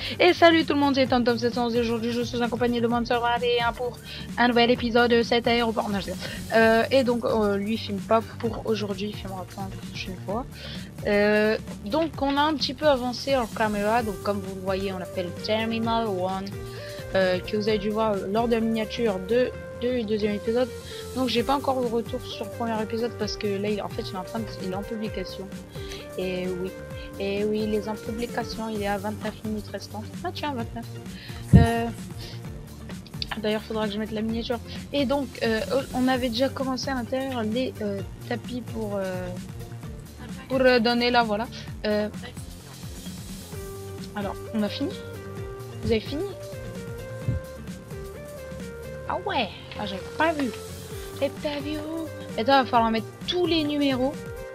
Et salut tout le monde, c'est TomTom711 et aujourd'hui je suis accompagné de Montserrat et pour un nouvel épisode de cet aéroport. Non, et donc lui il filme pas pour aujourd'hui, il filmera pas une prochaine fois. Donc on a un petit peu avancé en caméra, donc comme vous le voyez on appelle Terminal 1 que vous avez dû voir lors de la miniature de deuxième épisode. Donc j'ai pas encore le retour sur le premier épisode parce que là il est en publication. Et oui. Et oui, il est en publication, il est à 29 minutes restantes. Ah tiens, 29. D'ailleurs, faudra que je mette la miniature. Et donc, on avait déjà commencé à l'intérieur les tapis pour donner là, voilà. Alors, on a fini? Vous avez fini? Ah ouais, ah, j'avais pas vu. J'avais pas vu. Et là, il va falloir mettre tous les numéros.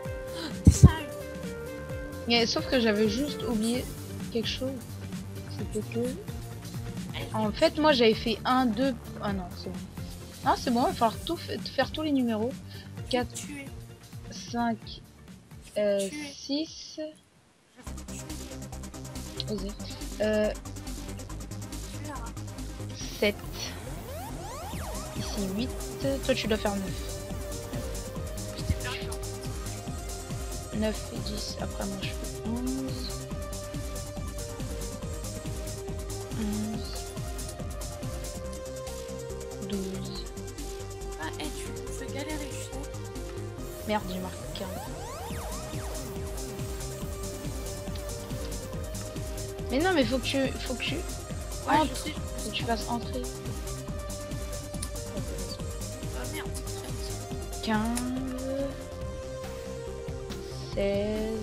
Sauf que j'avais juste oublié quelque chose. C'était que... En fait, moi j'avais fait 1, 2... Ah non, c'est bon. Non, c'est bon, il va falloir faire tous les numéros. 4, 5, 6... 7... Ici 8... Toi tu dois faire 9. 9 et 10, après moi je fais 11, 12. Ah, et tu fais galérer, je sais. Merde, j'ai marqué 40. Mais non, mais faut que tu Ouais, entres, je sais. faut que tu fasses entrer. Ah merde, 15, 16,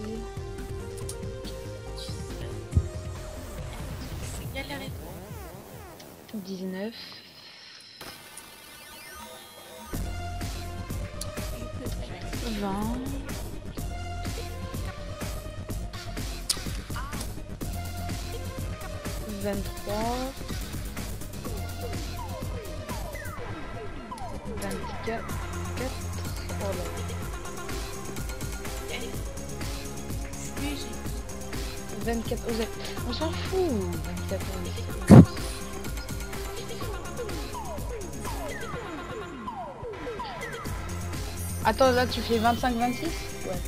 je fais galérer. 19, 20, 23, 24, oh là là. Je suis léger. 24, on s'en fout. 24, Attends, là tu fais 25, 26? Ouais,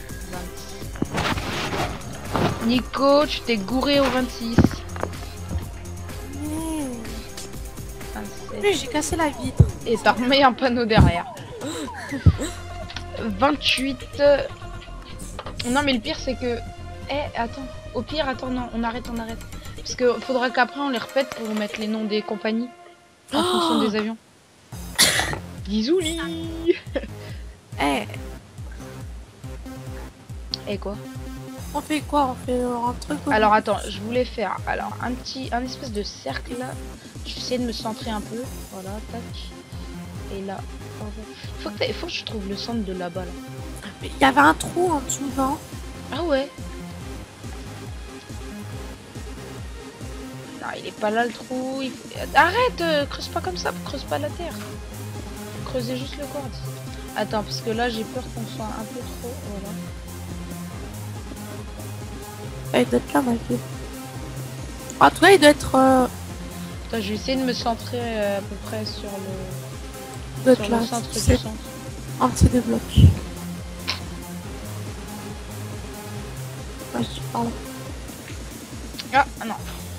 26. Nico, tu t'es gouré au 26. 27. J'ai cassé la vitre. Et t'as remis un panneau derrière. 28. Non mais le pire c'est que... attends. Au pire, attends, non, on arrête. Parce que faudra qu'après on les répète pour mettre les noms des compagnies. En fonction des avions. Gizouli. Et quoi? On fait quoi? On fait un truc. Alors attends, je voulais faire un espèce de cercle là. Je vais essayer de me centrer un peu. Voilà, tac. Et là, faut que je trouve le centre de là-bas là. Il y avait un trou en dessous, non? Ah ouais. Non, il est pas là le trou. Arrête, creuse pas comme ça, creuse pas la terre. Creusez juste le quartz. Attends, parce que là j'ai peur qu'on soit un peu trop. Voilà. Il doit être là, ma vie. En tout cas, il doit être. Attends, je vais essayer de me centrer à peu près sur le centre du centre. En dessous des blocs. Ouais, je parle. Ah non.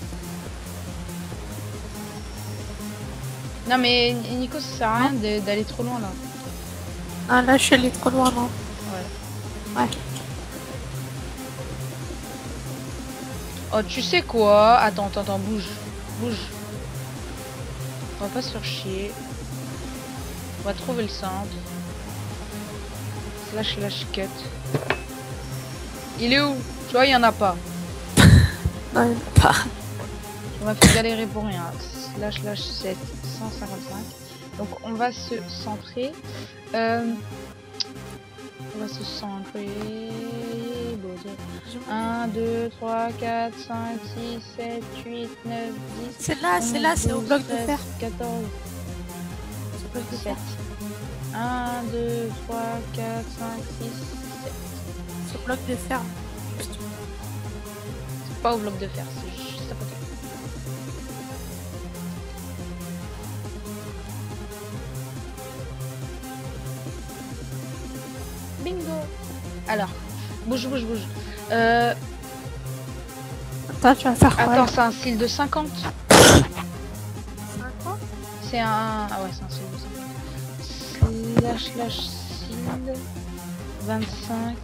Non mais Nico, ça sert à rien d'aller trop loin là. Ah là, je suis allée trop loin, non? Ouais. Ouais. Oh, tu sais quoi? Attends, bouge. On va pas se faire chier. On va trouver le centre. Slash cut. Il est où? Tu vois, il y en a pas. Non, il y en a pas. On va faire galérer pour rien. Slash 7, 155. Donc on va se centrer. On va se centrer. 1, 2, 3, 4, 5, 6, 7, 8, 9, 10. C'est là, c'est au bloc de fer. 14. C'est au bloc de fer. 1, 2, 3, 4, 5, 6, 7. C'est au bloc de fer. C'est pas au bloc de fer, c'est juste à côté. Bingo. Alors, bouge. Attends, tu vas faire quoi? Attends, c'est un style de 50. 50. C'est un... Ah ouais, c'est un style de 50. Slash style 25.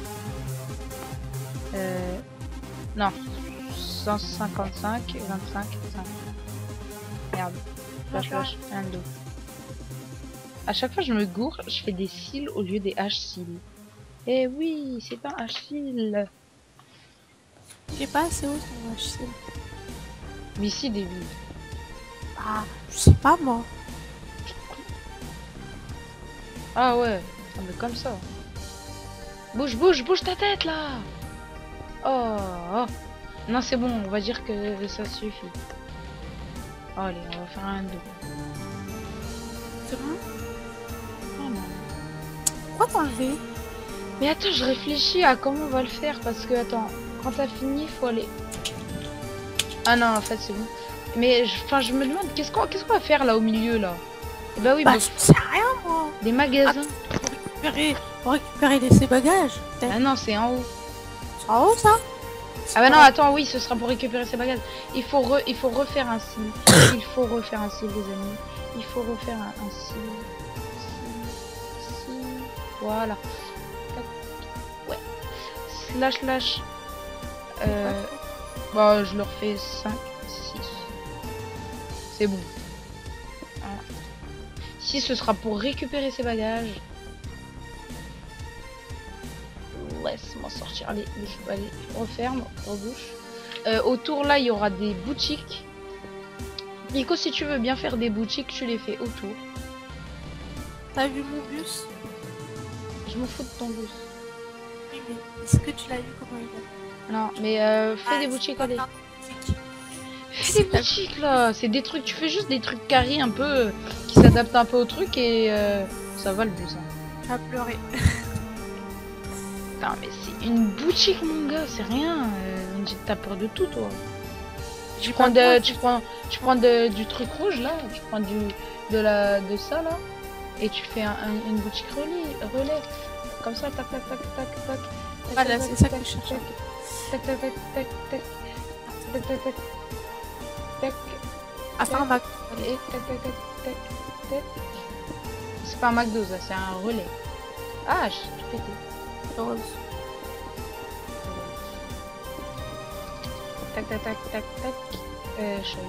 Non. 155, 25, 5. Merde. Slash, 1, 2. À chaque fois je me gourre, je fais des cils au lieu des H-cils. Eh oui, c'est un H-cil. J'ai pas assez haut sur mon HC. Mais ici, des billes. Ah, je sais pas moi. Ah ouais, ah, mais comme ça. Bouge ta tête là. Oh. Non, c'est bon, on va dire que ça suffit. Oh, allez, on va faire un 2. C'est bon? Oh non. Pourquoi t'enlever? Mais attends, je réfléchis à comment on va le faire parce que, attends, quand t'as fini, faut aller... Ah non, en fait, c'est bon. Mais, je me demande, qu'est-ce qu'on va faire là au milieu là? Eh bah oui, Bah, je sais rien moi. des magasins. Pour récupérer ses bagages. Ah non, c'est en haut. C'est en haut ça? Ah bah non, attends, oui, ce sera pour récupérer ses bagages. Il faut refaire un cil. Il faut refaire un cil, les amis. Il faut refaire un cil. Voilà. Ouais. Slash. Bah, je le refais 5, 6. C'est bon. 6, ce sera pour récupérer ses bagages. Laisse-moi sortir. Allez, referme, rebouche. Autour là, il y aura des boutiques. Nico, si tu veux bien faire des boutiques, tu les fais autour. T'as vu mon bus? Je m'en fous de ton bus. Oui, mais est-ce que tu l'as vu comment il est? Non, mais fais des boutiques, allez. Fais des boutiques là. C'est des trucs, tu fais juste des trucs carrés un peu qui s'adaptent un peu au truc et ça va le bus. Hein. Tu vas pleurer. Putain, mais c'est une boutique, mon gars, c'est rien. T'as peur de tout, toi. Tu prends du truc rouge là, tu prends de ça là, et tu fais une boutique relais. Comme ça, tac. Voilà, c'est ça que je cherchais. Tac. À faire un Mac. Et tac. C'est pas un McDo, ça, c'est un relais. Ah, je suis pété. Heureuse. Tac. Je suis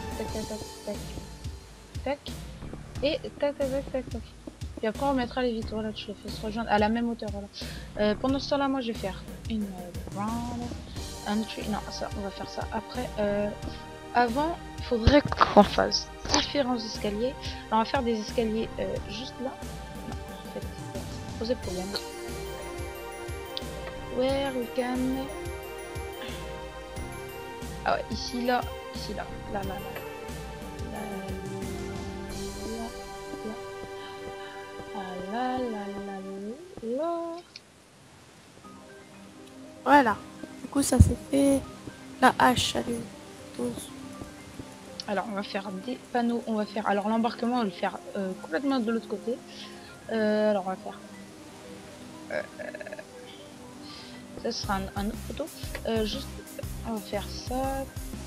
tac. Et tac. Puis après on mettra les vitres, voilà, tu les fais se rejoindre à la même hauteur, voilà. Pendant ce temps là, moi je vais faire une round, un tree, non ça, on va faire ça après. Avant, il faudrait qu'on fasse différents escaliers. Alors, on va faire des escaliers juste là. Non, en fait, poser problème. Where we can... Ah ouais, ici, là. Là. Voilà. Du coup, ça s'est fait. La hache, allez. Pose. Alors, on va faire des panneaux. On va faire. Alors, l'embarquement, on va le faire complètement de l'autre côté. Alors, on va faire. Ça sera un autre photo. Juste, on va faire ça.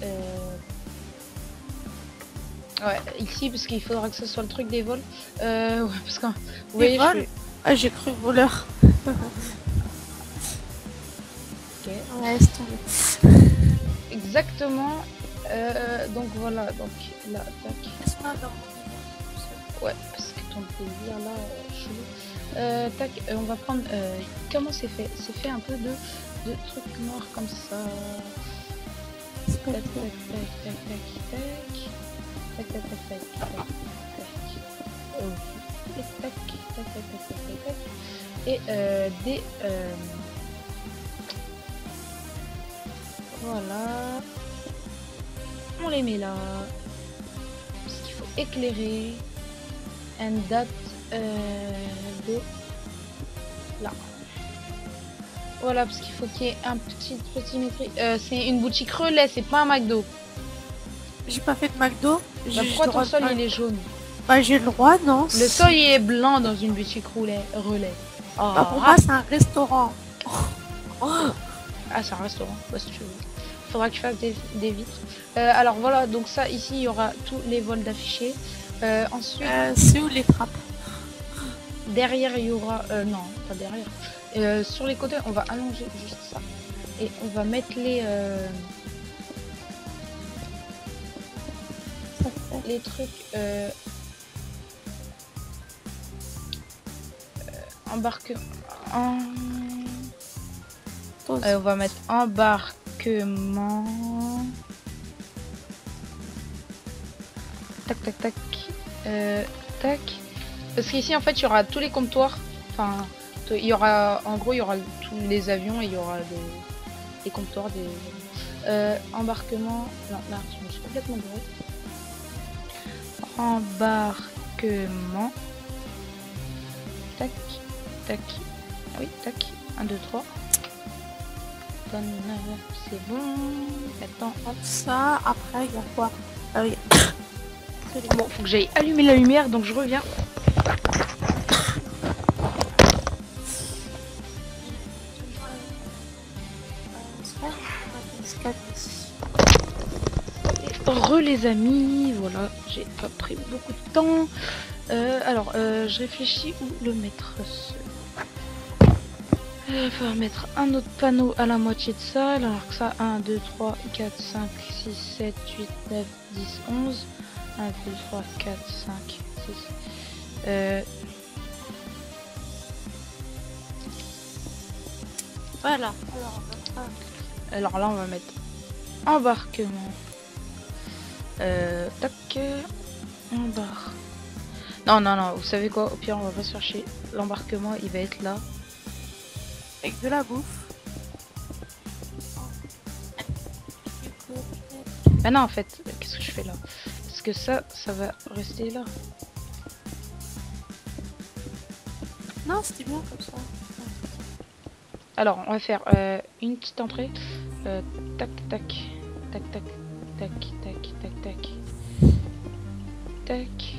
Ouais, ici, parce qu'il faudra que ce soit le truc des vols. Ouais, parce que. Vous voyez, Ah, j'ai cru voleur. Ok. Ouais, c'est tombé. Exactement. Donc voilà, donc là, tac. Ouais, parce que ton délire là, chelou. Tac, on va prendre. Comment c'est fait? C'est fait un peu de trucs noirs comme ça. Tac. Et des voilà, on les met là parce qu'il faut éclairer and date de là. Voilà, parce qu'il faut qu'il y ait un petit métrique. C'est une boutique relais, c'est pas un McDo. J'ai pas fait de McDo. Bah, pourquoi ton sol il est jaune? Bah j'ai le droit, non? Le sol il est blanc dans une boutique relais. Bah, pour moi, c'est un restaurant. Ah, c'est un restaurant, bah, si tu veux. Faudra que tu fasses des vitres. Alors voilà, donc ça, ici, il y aura tous les vols d'affichés. Ensuite, C'est où les trappes? derrière, il y aura... non, pas derrière. Sur les côtés, on va allonger juste ça. Et on va mettre les trucs... embarquement... on va mettre embarquement... Tac, tac, tac. Tac. Parce qu'ici, en fait, il y aura tous les comptoirs. Enfin, il y aura... En gros, il y aura tous les avions et il y aura les comptoirs des... embarquement... Non, là, je me suis complètement bourré. Embarquement. Tac, tac. Oui, tac. 1, 2, 3. C'est bon. Attends, hop. Ça, après, il y a quoi? Oui. Bon, faut que j'aille allumer la lumière, donc je reviens. Les amis, voilà, j'ai pas pris beaucoup de temps. Alors, je réfléchis où le mettre. Il va mettre un autre panneau à la moitié de ça, alors que ça, 1, 2, 3, 4, 5, 6, 7, 8, 9, 10, 11. 1, 2, 3, 4, 5, 6. Voilà. Alors là, on va mettre embarquement. Tac. Embarque. Non, non, non, vous savez quoi? Au pire, on va pas se faire chier. L'embarquement, il va être là. Avec de la bouffe. Ah non, en fait, qu'est-ce que je fais là? Parce que ça va rester là. Non, c'était bien comme ça. Alors, on va faire une petite entrée. Tac, tac, tac, tac, tac, tac, tac, tac, tac.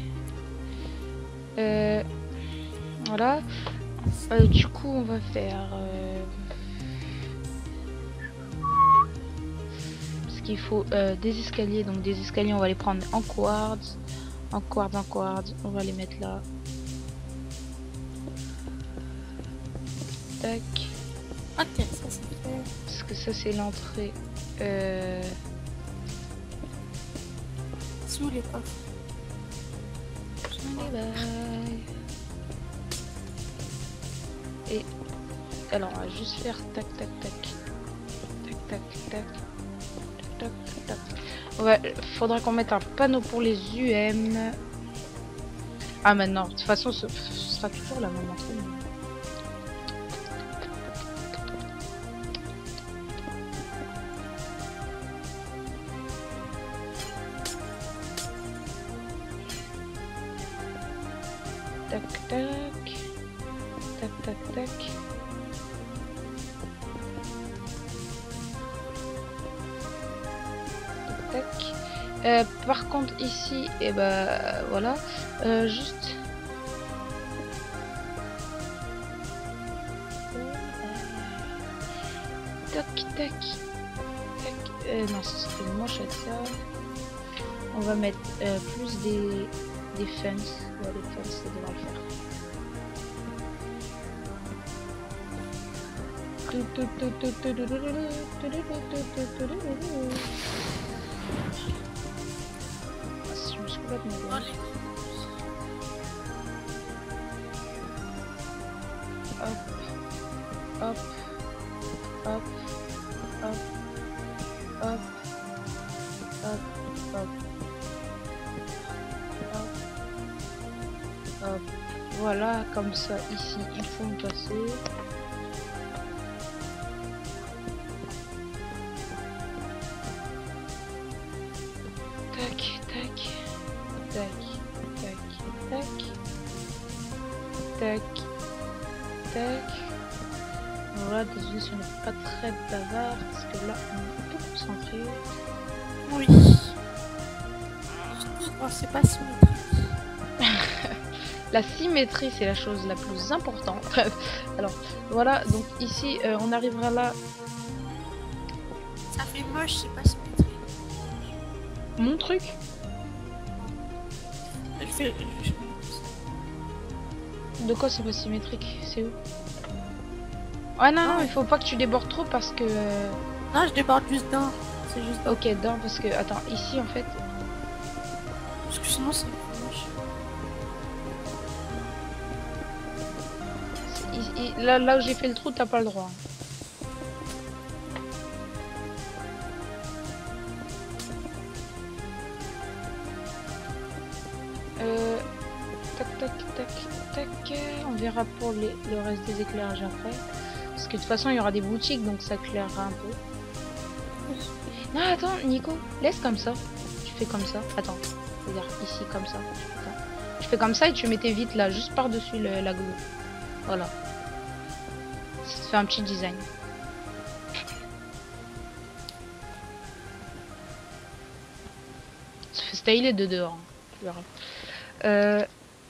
Voilà. Du coup, on va faire... parce qu'il faut des escaliers. Donc des escaliers, on va les prendre en quartz. En quartz, en quartz. On va les mettre là. Tac. Ok, ça c'est fait. Parce que ça, c'est l'entrée. Sous les coffres. Et alors on va juste faire tac tac tac tac tac tac tac tac tac. Faudra qu'on mette un panneau pour les UM. Ah maintenant, de toute façon ce sera toujours la même entrée. Tac tac tac tac tac. Tac. Par contre ici, et bah voilà, juste tac tac tac. Non, ce serait moche avec ça. On va mettre plus des fences. Ouais, les fences, ça devrait le faire. Je me suis complètement bourré. Hop, hop, hop, hop, hop, hop, hop, hop, hop. Voilà, comme ça ici ils font passer. Tac, tac, tac, tac, tac, tac, tac. Voilà, désolé si on n'est pas très bavard parce que là on est un peu concentré. Oui. Oh, c'est pas symétrique. La symétrie, c'est la chose la plus importante. Alors, voilà, donc ici, on arrivera là. Ça fait moche, c'est pas symétrique. Mon truc. Je fais... De quoi c'est pas symétrique? C'est où? Ouais, non, il faut pas que tu débordes trop parce que... Non, je déborde juste d'un. C'est juste... Ok, d'un, parce que... Attends, ici, en fait... Parce que sinon, c'est moche. Là où j'ai fait le trou, t'as pas le droit. Tac, tac, tac, tac. On verra pour le reste des éclairages après. Parce que de toute façon, il y aura des boutiques, donc ça éclairera un peu. Non, attends, Nico, laisse comme ça. Tu fais comme ça. Attends, regarde, ici, comme ça. Tu fais comme ça et tu mets tes vitres là, juste par-dessus la glue. Voilà. Ça te fait un petit design. Ça fait stylé de dehors. Tu verras.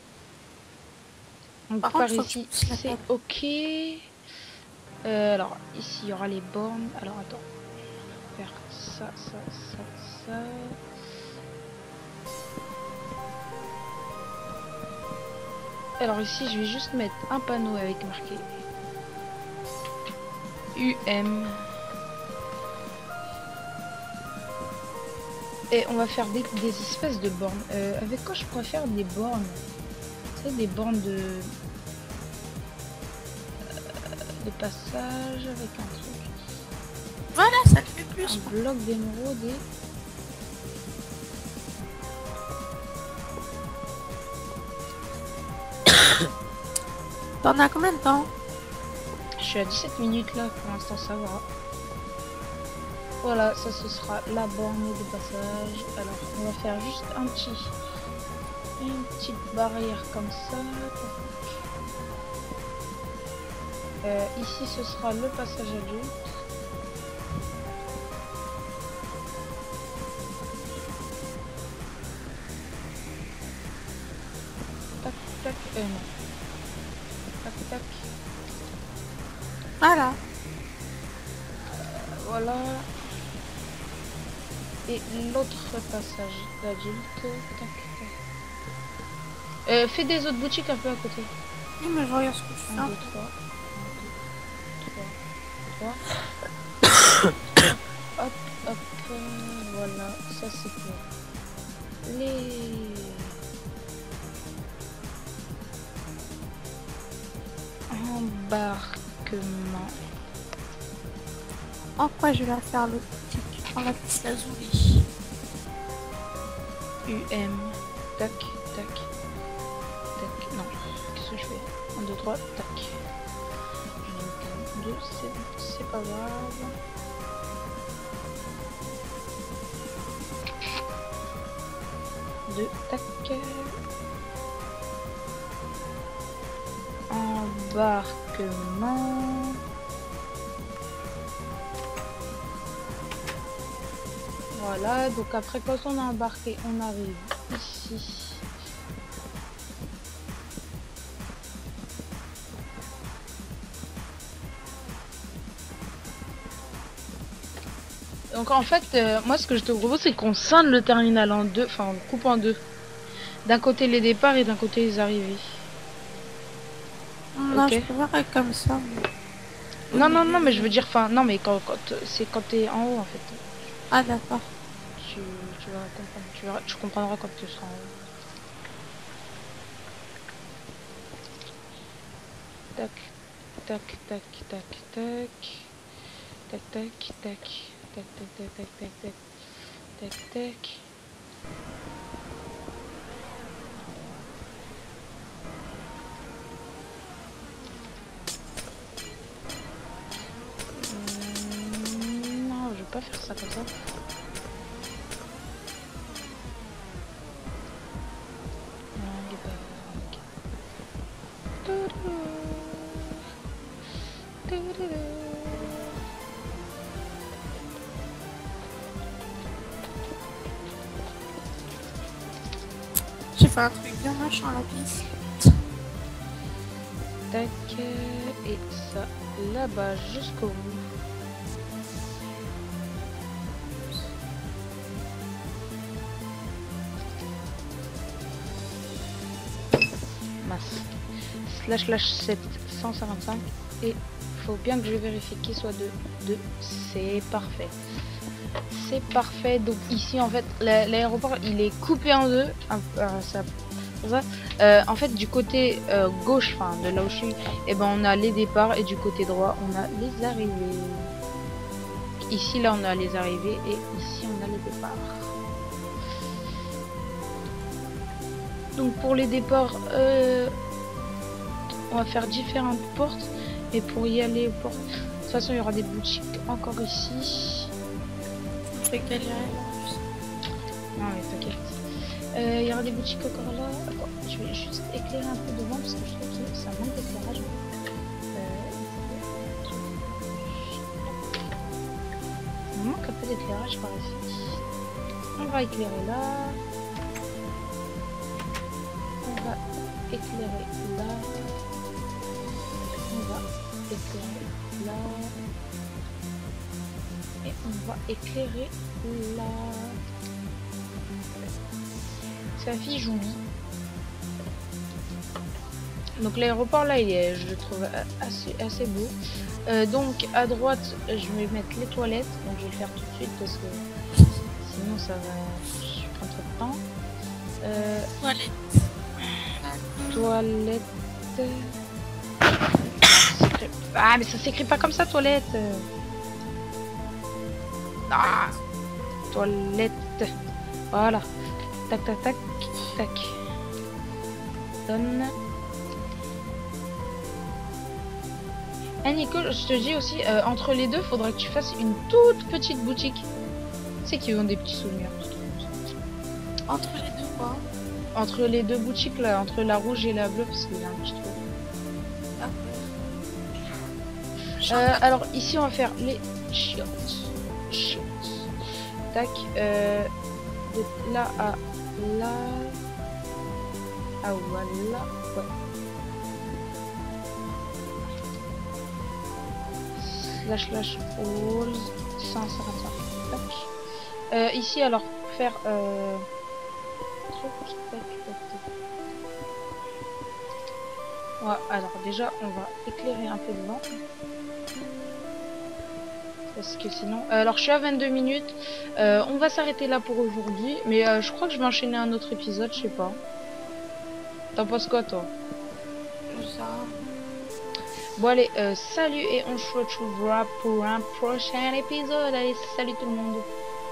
Donc par ici, c'est ok. Alors ici, il y aura les bornes. Alors attends. Faire ça, ça, ça, ça. Alors ici, je vais juste mettre un panneau avec marqué UM. Et on va faire des espèces de bornes. Avec quoi je pourrais faire des bornes? C'est des bornes de passage avec un truc. Voilà, ça te fait plus. Un bloc d'émeraude et... T'en as combien de temps? Je suis à 17 minutes là, pour l'instant ça va. Voilà, ça ce sera la borne de passage. Alors on va faire juste une petite barrière comme ça. Ici ce sera le passage adulte. Tac tac, non. Tac tac. Voilà. Voilà. Et l'autre passage d'adulte. Tac tac. Fais des autres boutiques un peu à côté. Oui, mais je regarde ce que je fais. 1, 2, 3. 3. Hop, hop. Voilà, ça c'est pour les... embarquements. En quoi je vais faire le petit en la petite lazuli. UM. Tac, tac. Tac. Non, qu'est-ce que je fais? 1, 2, 3, tac. 1, 2, c'est pas grave. Deux, tac. Embarquement. Voilà, donc après quand on a embarqué, on arrive ici. Donc en fait, moi ce que je te propose c'est qu'on scinde le terminal en deux, enfin on coupe en deux. D'un côté les départs et d'un côté les arrivées. Non, Ok. je peux faire comme ça. Mais... Non, non, non, mais je veux dire, enfin, non, mais c'est quand t'es en haut en fait. Ah d'accord. Tu vas comprendre, tu comprendras quand tu seras en haut. Tac, tac, tac, tac, tac, tac, tac, tac, tac, tac, tac, tac, tac, tac, tac, tac. Non, je vais pas faire ça comme ça. J'ai fait un truc bien machin à la piste. tac. Et ça là-bas jusqu'au bout. //7 155 et faut bien que je vérifie qu'il soit de c'est parfait, c'est parfait. Donc ici en fait l'aéroport il est coupé en deux, en fait du côté gauche, enfin de là où je suis, et ben on a les départs et du côté droit on a les arrivées. Ici là on a les arrivées et ici on a les départs. Donc pour les départs on va faire différentes portes et pour y aller aux portes, de toute façon il y aura des boutiques encore ici. C'est galérer. Non mais t'inquiète. Il y aura des boutiques encore là. Attends, je vais juste éclairer un peu devant parce que je trouve que ça manque d'éclairage. Il manque un peu d'éclairage par ici. On va éclairer là. On va éclairer là. On va éclairer là. Et on va éclairer là. Sa fille joue. Donc l'aéroport là il est, je le trouve assez beau. Donc à droite je vais mettre les toilettes. Donc je vais le faire tout de suite parce que sinon ça va prendre trop de temps. Toilette. Ah mais ça s'écrit pas comme ça, toilette. Ah, toilette. Voilà. Tac tac tac tac. Donne. Eh Nico, je te dis aussi, entre les deux, faudra que tu fasses une toute petite boutique. Tu sais qui ont des petits souvenirs. Entre les deux quoi? Entre les deux boutiques là, entre la rouge et la bleue, parce qu'il y a un petit truc. Alors ici on va faire les chiottes. Tac. De là à là. Ah voilà. Ouais. Slash all 155. Tac. Ici alors faire ouais, alors déjà on va éclairer un peu devant. Parce que sinon... alors je suis à 22 minutes. On va s'arrêter là pour aujourd'hui. Mais je crois que je vais enchaîner un autre épisode, je sais pas. T'en penses quoi toi? Ça. Bon allez, salut et on se retrouvera pour un prochain épisode. Allez, salut tout le monde.